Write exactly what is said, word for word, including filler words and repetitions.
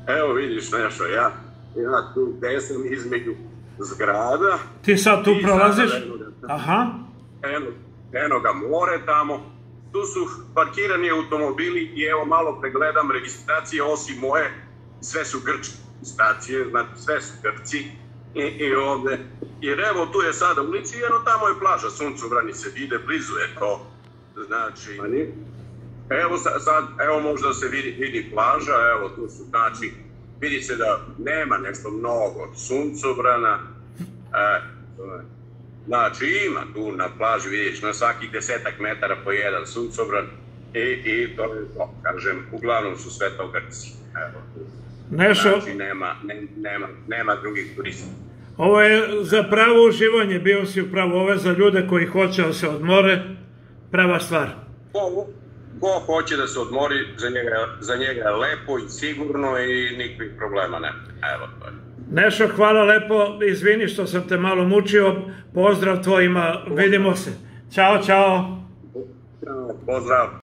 Evo vidiš nešto, ja, ja tu gde sam između zgrada. Ti sad tu prolaziš? Aha. Eno, eno ga more tamo. Tu su parkirani automobili i evo malo pregledam registracije, osim moje, sve su grčke registracije, znači sve su Grci. I, i ovde, jer evo tu je sada ulici, jedno tamo je plaža, suncobrani se vide, blizu je to, znači, evo sad, evo možda se vidi, vidi plaža, evo tu su, znači, vidi se da nema nešto mnogo od suncobrana, e, znači ima tu na plaži, vidiš, na svakih desetak metara po jedan suncobran i, i to je to, kažem, uglavnom su sve to Grci, evo tu. Znači, nema, nema, nema drugih turista. Ovo je za pravo uživanje, bio si upravo, ovo je za ljude koji hoće da se odmore, prava stvar. Ko, ko hoće da se odmori, za njega, za njega je lepo i sigurno i nikakvih problema nema. Evo to je. Nešo, hvala lepo, izvini što sam te malo mučio, pozdrav tvojima, vidimo se. Ćao, čao. Pozdrav.